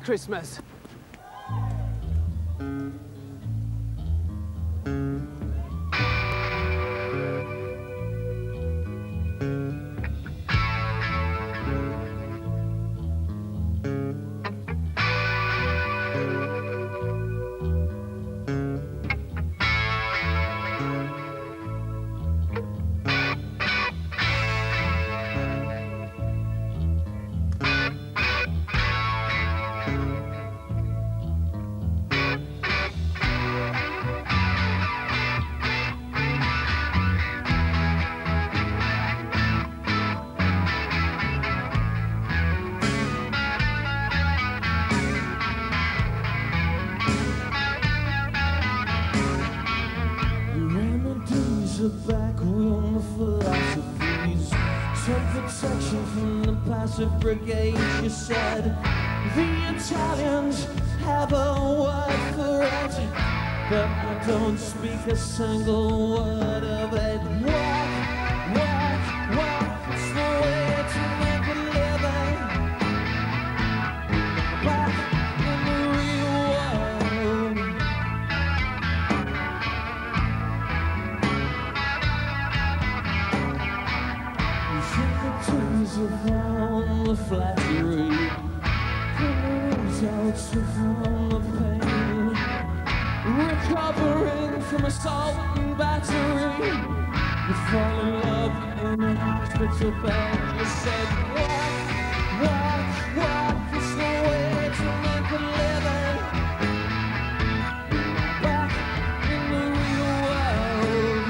Christmas. Back room philosophies, some protection from the passive brigade. You said the Italians have a word for it, but I don't speak a single word of it. Work, it's the way to make a living. Back in the real world. Around the flattery, results from the pain, recovering from assault and battery. You fall in love in a hospital bed. You said, work, it's the way to make a living. Back in the real world.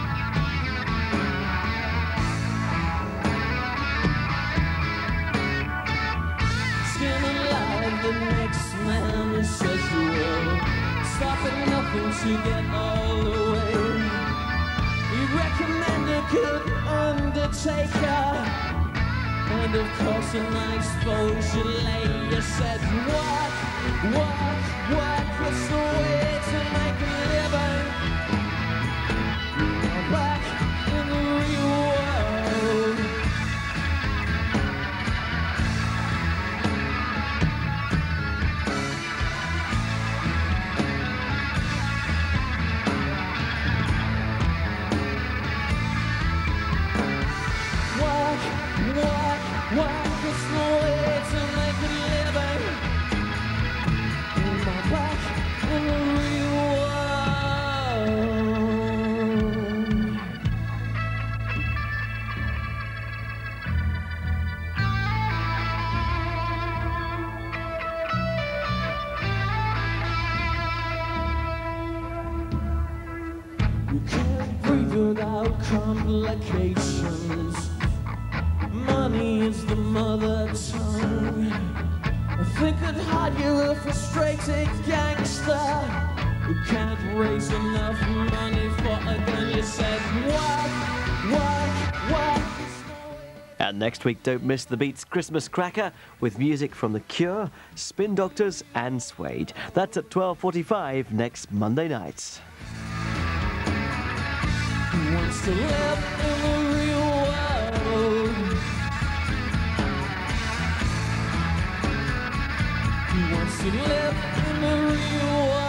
The next man who says you will stop at nothing to get all the way. You recommend a good undertaker, and of course a nice Beaujolais. You said work, it's the way to make a living. Back in the real world. Work is the way to make a living. Back in the real world. You can't breathe without complications. Money is the mother tongue. I think I'd hide you a frustrated gangster who can't raise enough money for a gun. You said work. And next week, don't miss the Beats Christmas Cracker with music from The Cure, Spin Doctors and Suede. That's at 12:45 next Monday night. Who wants to live in the real world? Who wants to live in the real world?